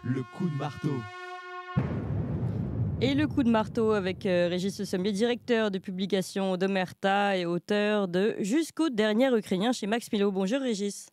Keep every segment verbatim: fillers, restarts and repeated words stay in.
Le coup de marteau. Et le coup de marteau avec euh, Régis Le Sommier, directeur de publication d'Omerta et auteur de Jusqu'au dernier Ukrainien chez Max Milo. Bonjour Régis.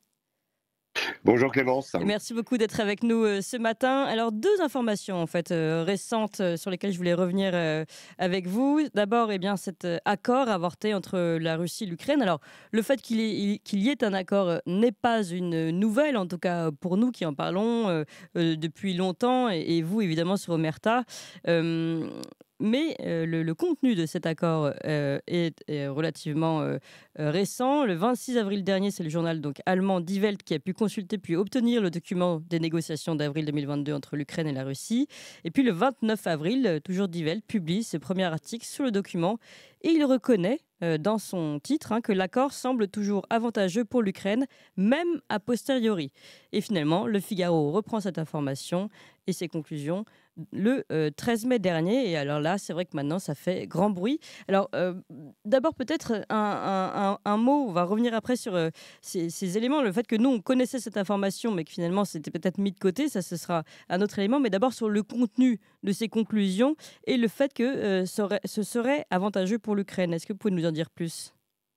Bonjour Clémence. Et merci beaucoup d'être avec nous euh, ce matin. Alors deux informations en fait euh, récentes euh, sur lesquelles je voulais revenir euh, avec vous. D'abord, eh bien cet euh, accord avorté entre la Russie et l'Ukraine. Alors le fait qu'il y, qu'il y ait un accord euh, n'est pas une nouvelle, en tout cas pour nous qui en parlons euh, euh, depuis longtemps et, et vous évidemment sur Omerta. Euh, mais euh, le, le contenu de cet accord euh, est, est relativement euh, euh, récent. Le vingt-six avril dernier, c'est le journal donc allemand Die Welt qui a pu consulter puis obtenir le document des négociations d'avril deux mille vingt-deux entre l'Ukraine et la Russie. Et puis le vingt-neuf avril, euh, toujours Die Welt publie ce premier article sur le document et il reconnaît euh, dans son titre hein, que l'accord semble toujours avantageux pour l'Ukraine, même a posteriori. Et finalement, le Figaro reprend cette information et ses conclusions le euh, treize mai dernier. Et alors là, c'est vrai que maintenant, ça fait grand bruit. Alors, euh, d'abord, peut-être un, un, un, un mot, on va revenir après sur euh, ces, ces éléments. Le fait que nous, on connaissait cette information, mais que finalement, c'était peut-être mis de côté, ça, ce sera un autre élément. Mais d'abord, sur le contenu de ces conclusions et le fait que euh, serait, ce serait avantageux pour l'Ukraine. Est-ce que vous pouvez nous en dire plus ?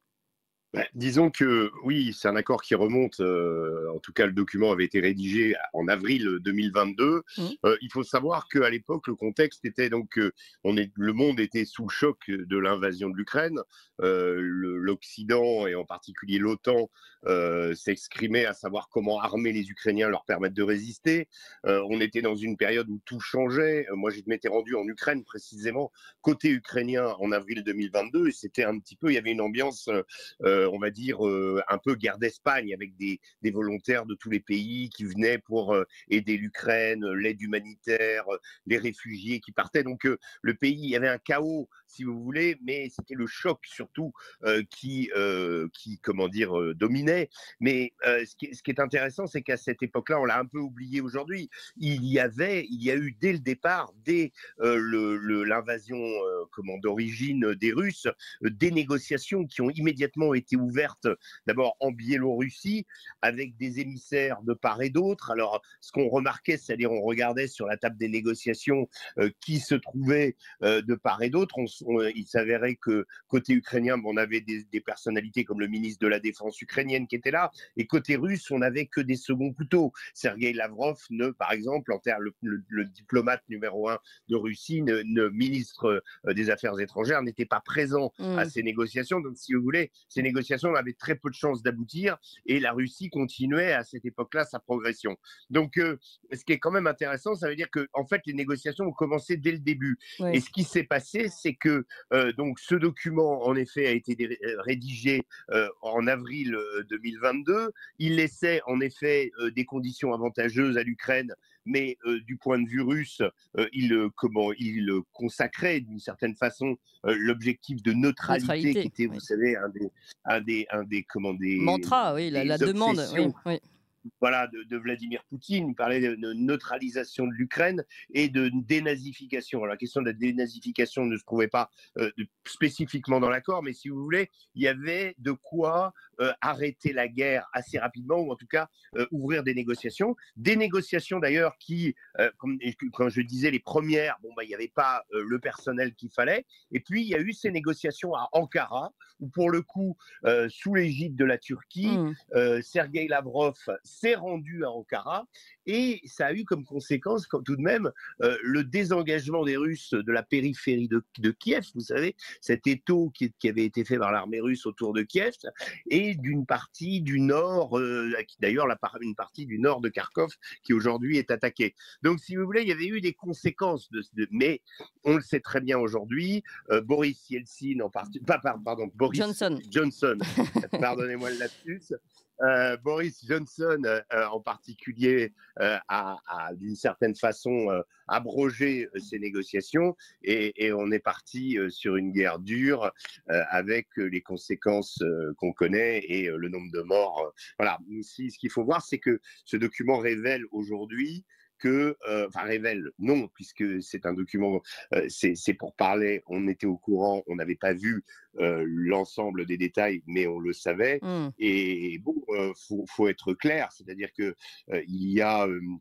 Bah, disons que oui, c'est un accord qui remonte, euh, en tout cas le document avait été rédigé en avril deux mille vingt-deux. Mmh. Euh, il faut savoir qu'à l'époque, le contexte était donc, euh, on est, le monde était sous le choc de l'invasion de l'Ukraine. Euh, le- L'Occident et en particulier l'OTAN euh, s'exprimaient à savoir comment armer les Ukrainiens, leur permettre de résister. Euh, on était dans une période où tout changeait. Euh, moi, je m'étais rendu en Ukraine précisément, côté ukrainien, en avril deux mille vingt-deux, et c'était un petit peu, il y avait une ambiance... Euh, on va dire, euh, un peu guerre d'Espagne avec des, des volontaires de tous les pays qui venaient pour euh, aider l'Ukraine, l'aide humanitaire, euh, les réfugiés qui partaient. Donc euh, le pays, il y avait un chaos, si vous voulez, mais c'était le choc surtout euh, qui, euh, qui, comment dire, euh, dominait. Mais euh, ce, qui, ce qui est intéressant, c'est qu'à cette époque-là, on l'a un peu oublié aujourd'hui, il y avait, il y a eu dès le départ, dès euh, le, le, l'invasion euh, comment, d'origine des Russes, euh, des négociations qui ont immédiatement été ouverte d'abord en Biélorussie avec des émissaires de part et d'autre. Alors, ce qu'on remarquait, c'est-à-dire on regardait sur la table des négociations euh, qui se trouvait euh, de part et d'autre. On, on, il s'avérait que côté ukrainien, on avait des, des personnalités comme le ministre de la Défense ukrainienne qui était là, et côté russe, on n'avait que des seconds couteaux. Sergei Lavrov, ne, par exemple, en terre, le, le, le diplomate numéro un de Russie, ne, ne ministre euh, des Affaires étrangères, n'était pas présent Mmh. à ces négociations. Donc, si vous voulez, ces négociations avaient très peu de chances d'aboutir et la Russie continuait à cette époque-là sa progression. Donc, euh, ce qui est quand même intéressant, ça veut dire que en fait, les négociations ont commencé dès le début. Ouais. Et ce qui s'est passé, c'est que euh, donc ce document, en effet, a été dé- rédigé euh, en avril deux mille vingt-deux. Il laissait en effet euh, des conditions avantageuses à l'Ukraine, mais euh, du point de vue russe, euh, il, euh, comment, il euh, consacrait d'une certaine façon euh, l'objectif de neutralité, Neutralité, qui était, oui. vous savez, un des, un des, un des, comment, des, Mantra, oui, la, des la demande, oui, obsessions oui. voilà, de, de Vladimir Poutine. Il parlait de, de neutralisation de l'Ukraine et de dénazification. Alors, la question de la dénazification ne se trouvait pas euh, de, spécifiquement dans l'accord, mais si vous voulez, il y avait de quoi euh, arrêter la guerre assez rapidement, ou en tout cas euh, ouvrir des négociations. Des négociations d'ailleurs qui, euh, comme, quand je disais les premières, bon, bah, il n'y avait pas euh, le personnel qu'il fallait. Et puis, il y a eu ces négociations à Ankara, où pour le coup, euh, sous l'égide de la Turquie, Mmh. euh, Sergei Lavrov s'est rendu à Ankara et ça a eu comme conséquence quand, tout de même euh, le désengagement des Russes de la périphérie de, de Kiev, vous savez, cet étau qui, qui avait été fait par l'armée russe autour de Kiev, et d'une partie du nord, euh, d'ailleurs la, une partie du nord de Kharkov qui aujourd'hui est attaquée. Donc si vous voulez, il y avait eu des conséquences, de, de, mais on le sait très bien aujourd'hui, euh, Boris Yeltsin en partie, pas, pardon, Boris Johnson. Johnson, pardonnez-moi le lapsus, Euh, Boris Johnson euh, en particulier euh, a, a d'une certaine façon euh, abrogé euh, ces négociations et, et on est parti euh, sur une guerre dure euh, avec euh, les conséquences euh, qu'on connaît et euh, le nombre de morts. Euh, voilà. Ici, ce qu'il faut voir, c'est que ce document révèle aujourd'hui que, euh, enfin révèle, non, puisque c'est un document, euh, c'est pour parler, on était au courant, on n'avait pas vu euh, l'ensemble des détails, mais on le savait. Mmh. Et bon, euh, faut, faut être clair, c'est-à-dire que euh, il y a euh,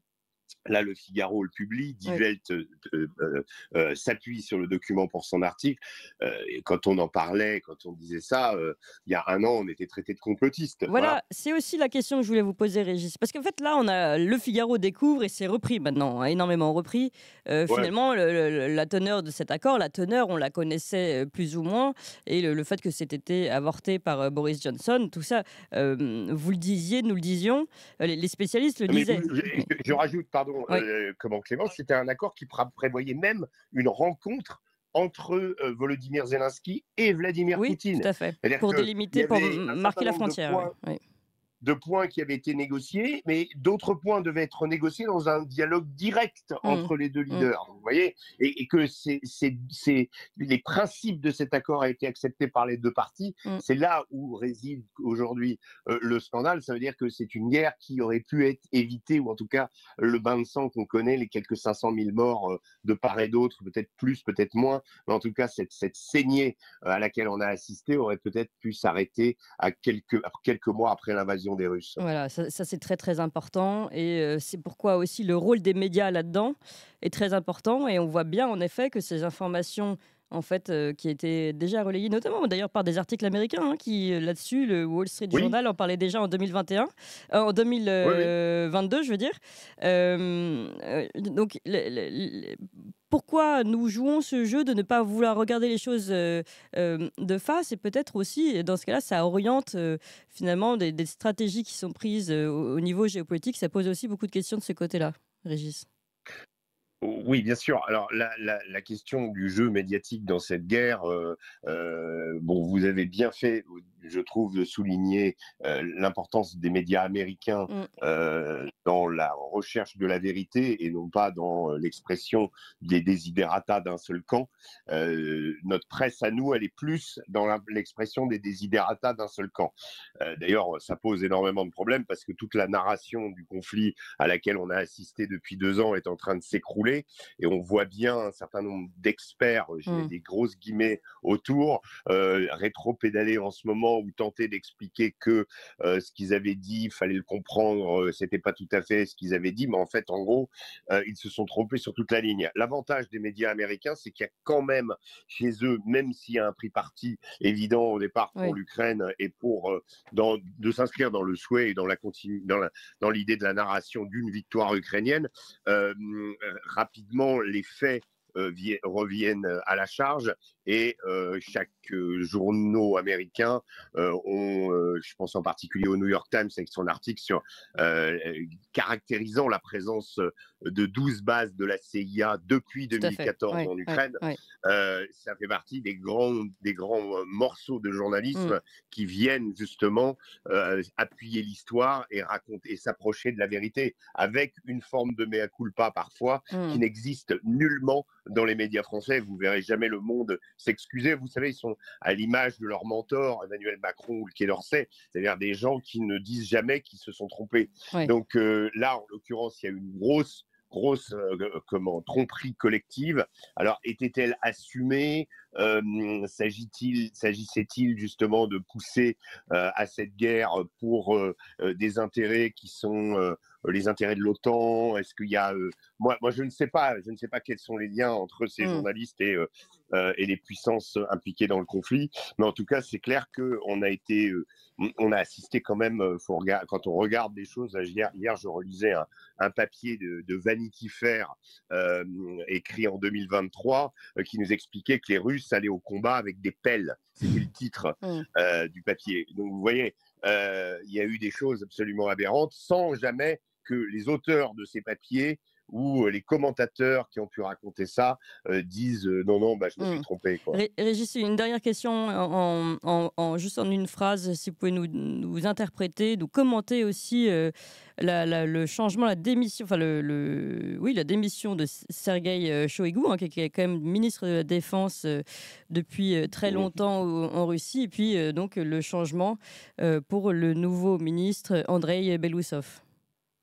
Là, le Figaro le publie, Die Oui. Welt euh, euh, euh, s'appuie sur le document pour son article. Euh, et quand on en parlait, quand on disait ça, euh, il y a un an, on était traité de complotiste. Voilà. Voilà, c'est aussi la question que je voulais vous poser, Régis. Parce qu'en fait, là, on a Le Figaro découvre et c'est repris maintenant, hein, énormément repris. Euh, Ouais. finalement, le- le- la teneur de cet accord, la teneur, on la connaissait euh, plus ou moins. Et le, le fait que c'était été avorté par euh, Boris Johnson, tout ça, euh, vous le disiez, nous le disions, euh, les, les spécialistes le Mais disaient. je, je- je rajoute, pardon, Oui, euh, comment Clément, c'était un accord qui pra- prévoyait même une rencontre entre euh, Volodymyr Zelensky et Vladimir oui, tout Poutine. à fait. C'est-à-dire Pour qu'il y délimiter, pour avait un m- certain marquer la nombre de frontière. Oui, points oui. de points qui avaient été négociés, mais d'autres points devaient être négociés dans un dialogue direct Mm, entre les deux mm, leaders. Vous voyez, et, et que c'est, c'est, c'est- les principes de cet accord a été acceptés par les deux parties. mm. C'est là où réside aujourd'hui euh, le scandale. Ça veut dire que c'est une guerre qui aurait pu être évitée, ou en tout cas le bain de sang qu'on connaît, les quelques cinq cent mille morts euh, de part et d'autre, peut-être plus, peut-être moins, mais en tout cas cette, cette saignée euh, à laquelle on a assisté aurait peut-être pu s'arrêter à quelques, quelques mois après l'invasion des Russes. Voilà, ça, ça, c'est très très important et euh, c'est pourquoi aussi le rôle des médias là-dedans est très important et on voit bien en effet que ces informations en fait euh, qui étaient déjà relayées notamment d'ailleurs par des articles américains hein, qui euh, là-dessus le Wall Street Oui, Journal en parlait déjà en deux mille vingt et un euh, en oui, oui. deux mille vingt-deux je veux dire. Euh, euh, donc le- le- le- pourquoi nous jouons ce jeu de ne pas vouloir regarder les choses euh, euh, de face et peut-être aussi dans ce cas-là ça oriente euh, finalement des, des stratégies qui sont prises euh, au, au niveau géopolitique, ça pose aussi beaucoup de questions de ce côté-là, Régis. Oui, bien sûr. Alors, la, la, la question du jeu médiatique dans cette guerre, euh, euh, bon, vous avez bien fait, je trouve, de souligner euh, l'importance des médias américains Mm. euh, dans la recherche de la vérité et non pas dans euh, l'expression des desiderata d'un seul camp. Euh, notre presse à nous, elle est plus dans la- l'expression des desiderata d'un seul camp. Euh, D'ailleurs, ça pose énormément de problèmes parce que toute la narration du conflit à laquelle on a assisté depuis deux ans est en train de s'écrouler et on voit bien un certain nombre d'experts, je mets Mm. des grosses guillemets autour, euh, rétro-pédaler en ce moment ou tenter d'expliquer que euh, ce qu'ils avaient dit, il fallait le comprendre, euh, c'était pas tout à fait ce qu'ils avaient dit, mais en fait, en gros, euh, ils se sont trompés sur toute la ligne. L'avantage des médias américains, c'est qu'il y a quand même chez eux, même s'il y a un pris parti évident au départ pour Oui. l'Ukraine et pour euh, dans, de s'inscrire dans le souhait et dans la continu, dans la, dans l'idée de la narration d'une victoire ukrainienne, euh, euh, rapidement les faits euh, vi- reviennent à la charge et euh, chaque euh, journaux américain euh, ont, euh, je pense en particulier au New York Times avec son article sur euh, caractérisant la présence de douze bases de la C I A depuis Tout à fait. deux mille quatorze Ouais, en ouais, Ukraine. ouais. Euh, ça fait partie des grands, des grands euh, morceaux de journalisme Mm. qui viennent justement euh, appuyer l'histoire et raconter et s'approcher de la vérité avec une forme de mea culpa parfois qui Mm. n'existe nullement dans les médias français. Vous verrez jamais Le Monde s'excuser. Vous savez, ils sont à l'image de leur mentor, Emmanuel Macron ou le Quai d'Orsay, c'est-à-dire des gens qui ne disent jamais qu'ils se sont trompés. Ouais. Donc euh, là, en l'occurrence, il y a une grosse grosse euh, comment tromperie collective. Alors était-elle assumée? Euh, s'agit-il, s'agissait-il justement de pousser euh, à cette guerre pour euh, euh, des intérêts qui sont euh, les intérêts de l'OTAN? Est-ce qu'il y a euh, moi, moi, je ne sais pas. Je ne sais pas quels sont les liens entre ces Mm. journalistes et euh, euh, et les puissances impliquées dans le conflit. Mais en tout cas, c'est clair que on a été, euh, on a assisté quand même. euh, Faut regarder, quand on regarde des choses. Hier, hier je relisais un, un papier de, de Vanity Fair euh, écrit en deux mille vingt-trois euh, qui nous expliquait que les Russes allaient au combat avec des pelles. C'était le titre Mm. euh, du papier. Donc vous voyez, euh, il y a eu des choses absolument aberrantes sans jamais que les auteurs de ces papiers ou les commentateurs qui ont pu raconter ça euh, disent euh, non, non, bah, je me suis Mm. trompé. Quoi. Ré- Régis, une dernière question en, en- en- juste en une phrase, si vous pouvez nous, nous interpréter, nous commenter aussi euh, la- la- le changement, la démission, enfin le, le- oui, la démission de Sergueï euh, Shoigu, hein, qui, qui est quand même ministre de la Défense euh, depuis euh, très Mmh. longtemps au- en Russie, et puis euh, donc le changement euh, pour le nouveau ministre Andrei Belousov.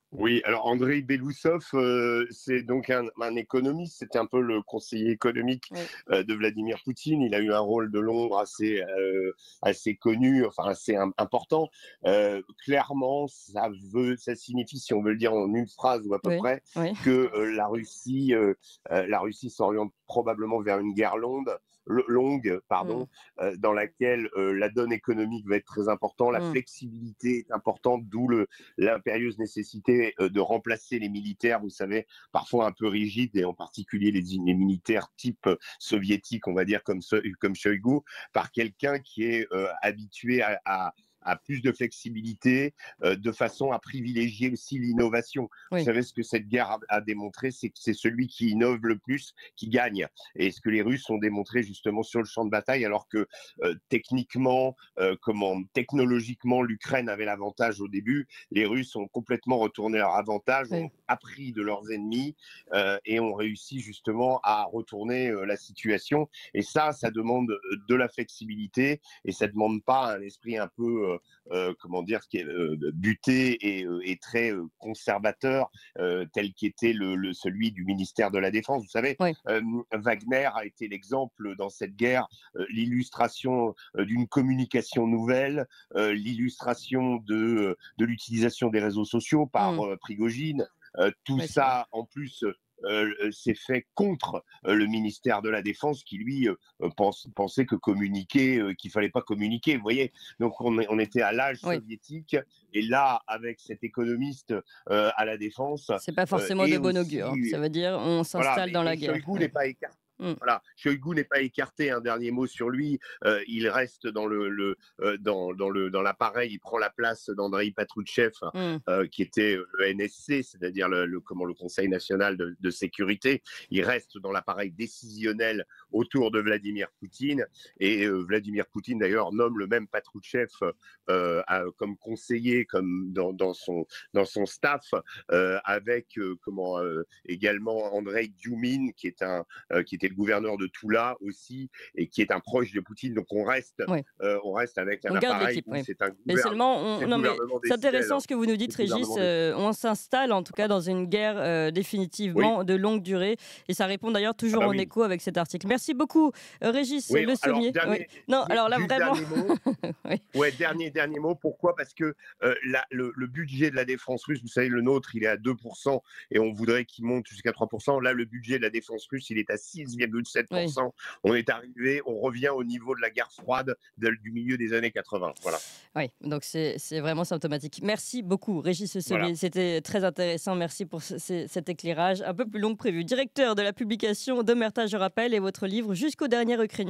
Oui, alors Andrei Belousov, euh, c'est donc un, un économiste, c'était un peu le conseiller économique Oui. euh, de Vladimir Poutine. Il a eu un rôle de l'ombre assez, euh, assez connu, enfin assez im- important. Euh, clairement, ça veut, ça signifie, si on veut le dire en une phrase ou à peu Oui, près, oui. que euh, la Russie, euh, euh, la Russie s'oriente probablement vers une guerre longue, le- longue, Mm, pardon, euh, dans laquelle euh, la donne économique va être très importante, la mm. flexibilité est importante, d'où le l'impérieuse nécessité euh, de remplacer les militaires, vous savez, parfois un peu rigides, et en particulier les, les militaires type soviétique, on va dire, comme, comme Shoigu, par quelqu'un qui est euh, habitué à, à à plus de flexibilité, euh, de façon à privilégier aussi l'innovation. Vous Oui. savez, ce que cette guerre a, a démontré, c'est que c'est celui qui innove le plus qui gagne. Et ce que les Russes ont démontré justement sur le champ de bataille, alors que euh, techniquement, euh, comment, technologiquement, l'Ukraine avait l'avantage au début, les Russes ont complètement retourné leur avantage, ont Oui. appris de leurs ennemis euh, et ont réussi justement à retourner euh, la situation. Et ça, ça demande de la flexibilité et ça demande pas un esprit un peu, euh, euh, comment dire, qui est euh, buté et, euh, et très euh, conservateur, euh, tel qu'était le, le, celui du ministère de la Défense. Vous savez, Oui. euh, Wagner a été l'exemple dans cette guerre, euh, l'illustration euh, d'une communication nouvelle, euh, l'illustration de, de l'utilisation des réseaux sociaux par Mm. euh, Prigogine. Euh, tout Oui, c'est vrai. ça, en plus, euh, s'est fait contre euh, le ministère de la Défense qui, lui, euh, pense, pensait que communiquer, euh, qu'il fallait pas communiquer. Vous voyez, donc on, est, on était à l'âge Oui. soviétique et là, avec cet économiste euh, à la Défense C'est pas euh, forcément de et bon augure. aussi, Ça veut dire on voilà, s'installe mais, dans mais la guerre. Shoigu Oui. n'est pas écarté. Mm. Voilà, Shoigu n'est pas écarté. Un dernier mot sur lui. Euh, il reste dans le, le euh, dans, dans le dans l'appareil. Il prend la place d'Andrei Patrouchev, Mm. euh, qui était le N S C, c'est-à-dire le, le comment le Conseil national de, de sécurité. Il reste dans l'appareil décisionnel autour de Vladimir Poutine. Et euh, Vladimir Poutine d'ailleurs nomme le même Patrouchev euh, à, comme conseiller, comme dans, dans son dans son staff, euh, avec euh, comment euh, également Andrei Dioumine, qui est un euh, qui était le gouverneur de Toula aussi, et qui est un proche de Poutine. Donc on reste, Oui. euh, on reste avec un On garde appareil l'équipe, où oui. c'est un Mais gouvernement, seulement, c'est on... le non mais gouvernement c'est décisionnel. intéressant Hein. ce que vous nous C'est dites, le Régis. gouvernement Euh, décisionnel. on s'installe en tout cas dans une guerre euh, Oui, définitivement de longue durée. Et ça répond d'ailleurs ah toujours bah en oui. écho avec cet article. Merci beaucoup, euh, Régis Oui, Le alors, Sommier. Oui. dernier, Non, alors là juste vraiment. dernier mot. Oui. Ouais, dernier, dernier mot. Pourquoi? Parce que euh, la, le, le budget de la défense russe, vous savez, le nôtre, il est à deux pour cent et on voudrait qu'il monte jusqu'à trois pour cent. Là, le budget de la défense russe, il est à six virgule sept pour Oui. cent. On est arrivé, on revient au niveau de la guerre froide de, du milieu des années quatre-vingts. Voilà. Oui, donc c'est c'est vraiment symptomatique. Merci beaucoup, Régis Le Voilà. Sommier. C'était très intéressant. Merci pour ce- ce- cet éclairage un peu plus long que prévu. Directeur de la publication d'Omerta, je rappelle, et votre livre Jusqu'au dernier Ukrainien.